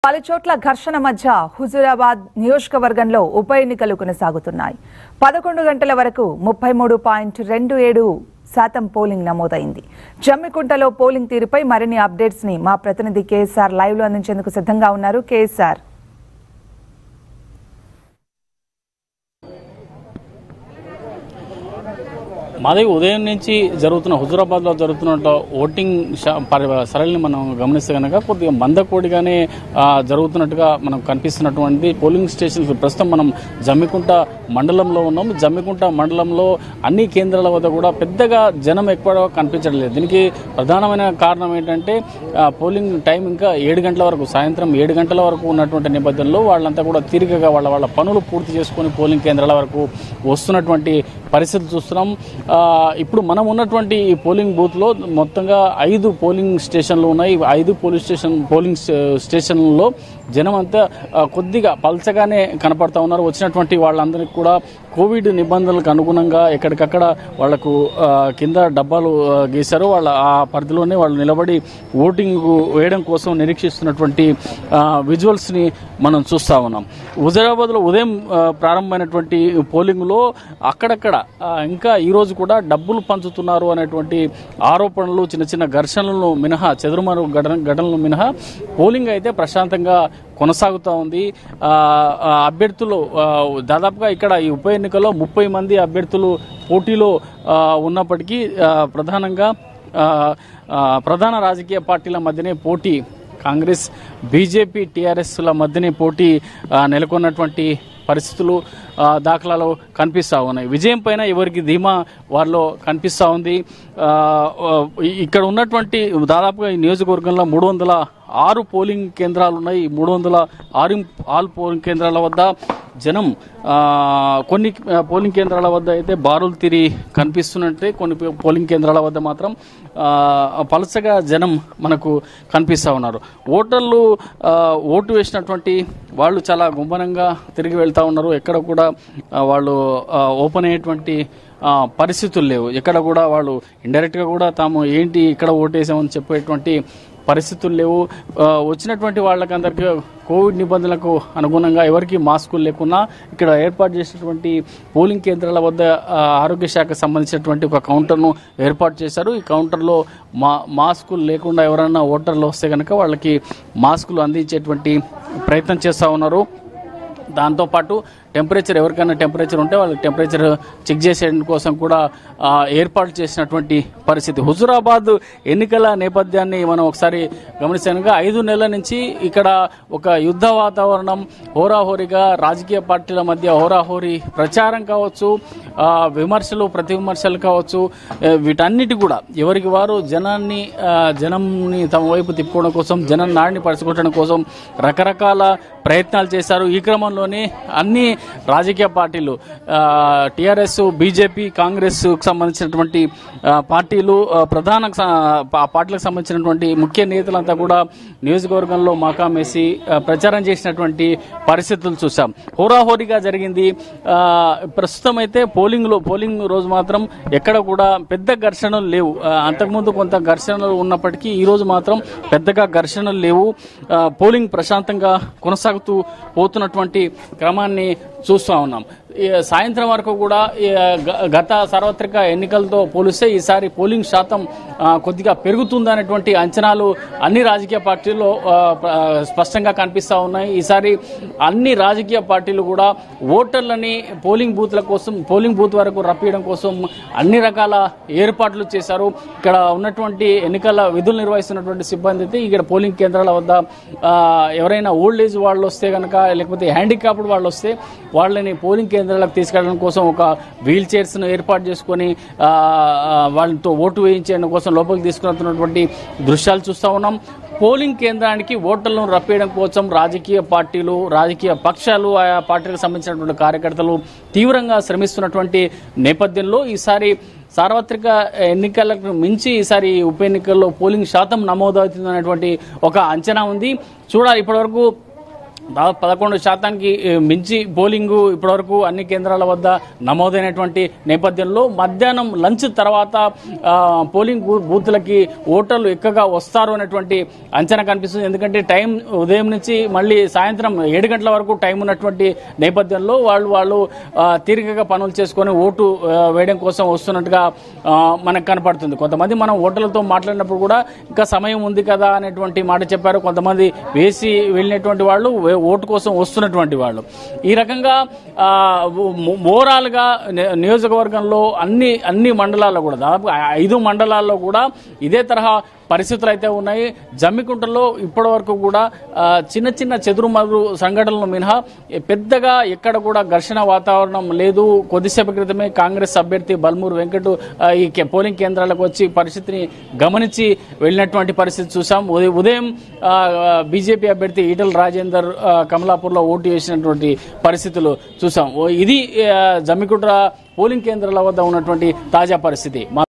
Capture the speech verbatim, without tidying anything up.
పలుచోట్ల ఘర్షణ మధ్య హుజురాబాద్ నియోజకవర్గంలో ఉప ఎన్నికలు కొనసాగుతున్నాయి. పదకొండు గంటల వరకు ముప్పై మూడు పాయింట్ రెండు ఏడు శాతం పోలింగ్ నమోదైంది. జమ్మికుంటలో పోలింగ్ తీరుపై మరిన్ని అప్డేట్స్ ని మా ప్రతినిధి కేఎస్ఆర్ లైవ్ లో అందించేందుకు సిద్ధంగా ఉన్నారు. కేఎస్ఆర్, మాది ఉదయం నుంచి జరుగుతున్న హుజురాబాద్లో జరుగుతున్న ఓటింగ్ సరళిని మనం గమనిస్తే కనుక కొద్దిగా మందకోడిగానే జరుగుతున్నట్టుగా మనం కనిపిస్తున్నటువంటి పోలింగ్ స్టేషన్స్. ప్రస్తుతం మనం జమ్మికుంట మండలంలో ఉన్నాం. జమ్మికుంట మండలంలో అన్ని కేంద్రాల వద్ద కూడా పెద్దగా జనం ఎక్కువ కనిపించడం లేదు. దీనికి ప్రధానమైన కారణం ఏంటంటే పోలింగ్ టైం ఇంకా ఏడు గంటల వరకు, సాయంత్రం ఏడు గంటల వరకు ఉన్నటువంటి నేపథ్యంలో వాళ్ళంతా కూడా తీరికగా వాళ్ళ వాళ్ళ పనులు పూర్తి చేసుకొని పోలింగ్ కేంద్రాల వరకు వస్తున్నటువంటి పరిస్థితి చూస్తున్నాం. ఇప్పుడు మనం ఉన్నటువంటి ఈ పోలింగ్ బూత్లో మొత్తంగా ఐదు పోలింగ్ స్టేషన్లు ఉన్నాయి. ఐదు పోలింగ్ స్టేషన్ పోలింగ్ స్టేషన్లలో జనం అంతా కొద్దిగా పల్చగానే కనపడతా ఉన్నారు. వచ్చినటువంటి వాళ్ళందరికీ కూడా కోవిడ్ నిబంధనలకు అనుగుణంగా ఎక్కడికక్కడ వాళ్లకు కింద డబ్బాలు గీశారు. వాళ్ళ ఆ పరిధిలోనే వాళ్ళు నిలబడి ఓటింగ్ వేయడం కోసం నిరీక్షిస్తున్నటువంటి విజువల్స్ని మనం చూస్తూ ఉన్నాం. హుజురాబాద్లో ఉదయం ప్రారంభమైనటువంటి పోలింగ్లో అక్కడక్కడ ఇంకా ఈరోజు కూడా డబ్బులు పంచుతున్నారు అనేటువంటి ఆరోపణలు, చిన్న చిన్న ఘర్షణలను మినహా, చెదురుమరు ఘటన ఘటనలు మినహా పోలింగ్ అయితే ప్రశాంతంగా కొనసాగుతూ ఉంది. అభ్యర్థులు దాదాపుగా ఇక్కడ ఈ ఉప ఎన్నికల్లో ముప్పై మంది అభ్యర్థులు పోటీలో ఉన్నప్పటికీ ప్రధానంగా ప్రధాన రాజకీయ పార్టీల మధ్యనే పోటీ, కాంగ్రెస్, బీజేపీ, టీఆర్ఎస్ల మధ్యనే పోటీ నెలకొన్నటువంటి పరిస్థితులు దాఖలాలు కనిపిస్తూ ఉన్నాయి. విజయం పైన ఎవరికి ధీమా వారిలో కనిపిస్తూ ఉంది. ఇక్కడ ఉన్నటువంటి దాదాపుగా ఈ నియోజకవర్గంలో మూడు వందల ఆరు పోలింగ్ కేంద్రాలు ఉన్నాయి. మూడు వందల ఆరు ఆరు పోలింగ్ కేంద్రాల వద్ద జనం కొన్ని పోలింగ్ కేంద్రాల వద్ద అయితే బారులు తిరిగి కనిపిస్తున్నట్టే, కొన్ని పోలింగ్ కేంద్రాల వద్ద మాత్రం పలసగా జనం మనకు కనిపిస్తూ ఉన్నారు. ఓటర్లు ఓటు వేసినటువంటి వాళ్ళు చాలా గుంభనంగా తిరిగి వెళ్తూ ఉన్నారు. ఎక్కడ కూడా వాళ్ళు ఓపెన్ అయ్యేటువంటి పరిస్థితులు లేవు. ఎక్కడ కూడా వాళ్ళు ఇండైరెక్ట్గా కూడా తాము ఏంటి ఇక్కడ ఓటేసామని చెప్పేటువంటి పరిస్థితులు లేవు. వచ్చినటువంటి వాళ్ళకందరికీ కోవిడ్ నిబంధనలకు అనుగుణంగా ఎవరికి మాస్కులు లేకున్నా ఇక్కడ ఏర్పాటు చేసినటువంటి పోలింగ్ కేంద్రాల వద్ద ఆరోగ్య శాఖకు సంబంధించినటువంటి ఒక కౌంటర్ను ఏర్పాటు చేశారు. ఈ కౌంటర్లో మా మాస్కులు లేకుండా ఎవరైనా ఓటర్లు వస్తే కనుక వాళ్ళకి మాస్కులు అందించేటువంటి ప్రయత్నం చేస్తూ ఉన్నారు. దాంతోపాటు టెంపరేచర్, ఎవరికైనా టెంపరేచర్ ఉంటే వాళ్ళకి టెంపరేచర్ చెక్ చేసేయడం కోసం కూడా ఏర్పాటు చేసినటువంటి పరిస్థితి. హుజురాబాద్ ఎన్నికల నేపథ్యాన్ని మనం ఒకసారి గమనిస్తానుగా ఐదు నెలల నుంచి ఇక్కడ ఒక యుద్ధ వాతావరణం, హోరాహోరీగా రాజకీయ పార్టీల మధ్య హోరాహోరీ ప్రచారం కావచ్చు, విమర్శలు ప్రతి విమర్శలు కావచ్చు, వీటన్నిటి కూడా ఎవరికి వారు జనాన్ని జనంని తమ వైపు తిప్పుకోవడం కోసం, జనం నాడిని పరుచుకోవడం కోసం రకరకాల ప్రయత్నాలు చేశారు. ఈ క్రమంలోనే అన్ని రాజకీయ పార్టీలు, టీఆర్ఎస్, బీజేపీ, కాంగ్రెస్ సంబంధించినటువంటి పార్టీలు, ప్రధాన పార్టీలకు సంబంధించినటువంటి ముఖ్య నేతలంతా కూడా నియోజకవర్గంలో మకామేసి ప్రచారం చేసినటువంటి పరిస్థితులు చూసాం. హోరాహోరీగా జరిగింది. ప్రస్తుతం అయితే పోలింగ్లో పోలింగ్ రోజు మాత్రం ఎక్కడ కూడా పెద్ద ఘర్షణలు లేవు. అంతకుముందు కొంత ఘర్షణలు ఉన్నప్పటికీ ఈ రోజు మాత్రం పెద్దగా ఘర్షణలు లేవు. పోలింగ్ ప్రశాంతంగా కొనసాగుతూ పోతున్నటువంటి క్రమాన్ని చూస్తూ ఉన్నాం. సాయంత్రం వరకు కూడా గత సార్వత్రిక ఎన్నికలతో పోలిస్తే ఈసారి పోలింగ్ శాతం కొద్దిగా పెరుగుతుందనేటువంటి అంచనాలు అన్ని రాజకీయ పార్టీల్లో స్పష్టంగా కనిపిస్తూ ఉన్నాయి. ఈసారి అన్ని రాజకీయ పార్టీలు కూడా ఓటర్లని పోలింగ్ బూత్ల కోసం, పోలింగ్ బూత్ వరకు రప్పియడం కోసం అన్ని రకాల ఏర్పాట్లు చేశారు. ఇక్కడ ఉన్నటువంటి ఎన్నికల విధులు నిర్వహిస్తున్నటువంటి సిబ్బంది అయితే ఇక్కడ పోలింగ్ కేంద్రాల వద్ద ఎవరైనా ఓల్డ్ ఏజ్ వాళ్ళు వస్తే కనుక, లేకపోతే హ్యాండిక్యాప్డ్ వాళ్ళు వస్తే వాళ్ళని పోలింగ్ కేంద్రాలకు తీసుకెళ్ళడం కోసం ఒక వీల్ చైర్స్ను ఏర్పాటు చేసుకొని వాళ్ళతో ఓటు వేయించడం కోసం లోపలికి తీసుకున్నటువంటి దృశ్యాలు చూస్తూ ఉన్నాం. పోలింగ్ కేంద్రానికి ఓటర్లను రప్పేయడం కోసం రాజకీయ పార్టీలు, రాజకీయ పక్షాలు, ఆయా పార్టీలకు సంబంధించినటువంటి కార్యకర్తలు తీవ్రంగా శ్రమిస్తున్నటువంటి నేపథ్యంలో ఈసారి సార్వత్రిక ఎన్నికలకు మించి ఈసారి ఉప ఎన్నికల్లో పోలింగ్ శాతం నమోదవుతుందనేటువంటి ఒక అంచనా ఉంది. చూడాలి. ఇప్పటివరకు దాదాపు పదకొండు శాతానికి మించి పోలింగు ఇప్పటివరకు అన్ని కేంద్రాల వద్ద నమోదైనటువంటి నేపథ్యంలో మధ్యాహ్నం లంచ్ తర్వాత పోలింగ్ బూత్లకి ఓటర్లు ఎక్కువగా వస్తారు అనేటువంటి అంచనా కనిపిస్తుంది. ఎందుకంటే టైం ఉదయం నుంచి మళ్ళీ సాయంత్రం ఏడు గంటల వరకు టైం ఉన్నటువంటి నేపథ్యంలో వాళ్ళు వాళ్ళు తీరికగా పనులు చేసుకొని ఓటు వేయడం కోసం వస్తున్నట్టుగా మనకు కనపడుతుంది. కొంతమంది మనం ఓటర్లతో మాట్లాడినప్పుడు కూడా ఇంకా సమయం ఉంది కదా అనేటువంటి మాట చెప్పారు. కొంతమంది వేసి వెళ్ళినటువంటి వాళ్ళు ఓటు కోసం వస్తున్నటువంటి వాళ్ళు. ఈ రకంగా ఓవరాల్ గా నియోజకవర్గంలో అన్ని అన్ని మండలాల్లో కూడా దాదాపు ఐదు మండలాల్లో కూడా ఇదే తరహా పరిస్థితులు అయితే ఉన్నాయి. జమ్మికుంటలో ఇప్పటి వరకు కూడా చిన్న చిన్న చెదురుమదురు సంఘటనలు మినహా పెద్దగా ఎక్కడ కూడా ఘర్షణ వాతావరణం లేదు. కొద్దిసేపు క్రితమే కాంగ్రెస్ అభ్యర్థి బల్మూరు వెంకట్ ఈ పోలింగ్ కేంద్రాలకు వచ్చి పరిస్థితిని గమనించి వెళ్ళినటువంటి పరిస్థితి చూసాం. ఉదయం బీజేపీ అభ్యర్థి ఈటల రాజేందర్ కమలాపూర్లో ఓటు వేసినటువంటి పరిస్థితులు చూసాం. ఇది జమ్మికుంట పోలింగ్ కేంద్రాల వద్ద ఉన్నటువంటి తాజా పరిస్థితి.